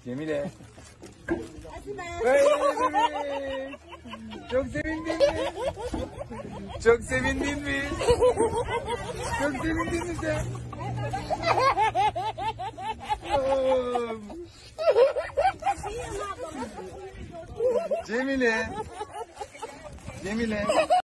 Cemile. Hey bebek. Çok sevindin mi? Çok sevindin mi? Çok sevindin mi sen? Oğlum. Cemile. Cemile.